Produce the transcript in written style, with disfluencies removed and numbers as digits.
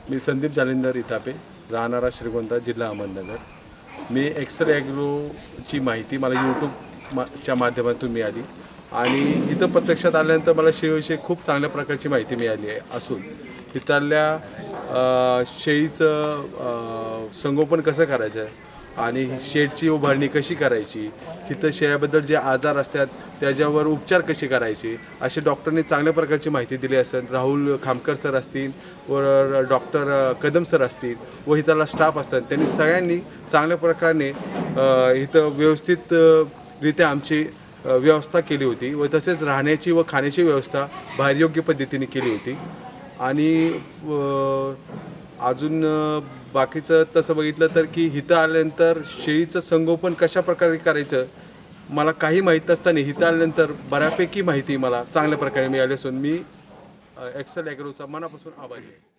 मी संदीप जालिंदर इथापे, राहणारा श्रीगोंदा, जिल्हा अहमदनगर। मी एक्सेल ॲग्रोची माहिती मला यूट्यूबच्या माध्यमातून मिळाली आणि इथं प्रत्यक्षात आल्यानंतर मला शेळीविषयी खूप चांगल्या प्रकारची माहिती मिळाली आहे असून इथल्या शेळीचं संगोपन कसं करायचं आणि शेडची उभारणी कशी करायची, इथं शेळ्याबद्दल जे आजार असतात त्याच्यावर उपचार कसे करायचे असे डॉक्टरने चांगल्या प्रकारची माहिती दिली असेल। राहुल खामकर सर असतील व डॉक्टर कदम सर असतील व इथला स्टाफ असतात, त्यांनी सगळ्यांनी चांगल्या प्रकारे इथं व्यवस्थितरित्या आमची व्यवस्था केली होती व तसेच राहण्याची व खाण्याची व्यवस्था बाहेर योग्य पद्धतीने केली होती। आणि अजून बाकीचं तसं बघितलं तर की इथं आल्यानंतर शेळीचं संगोपन कशा प्रकारे करायचं मला काही माहीत नसताना इथं आल्यानंतर बऱ्यापैकी माहिती मला चांगल्या प्रकारे मिळाली असून मी एक्सेल ॲग्रोचा मनापासून आभारी आहे।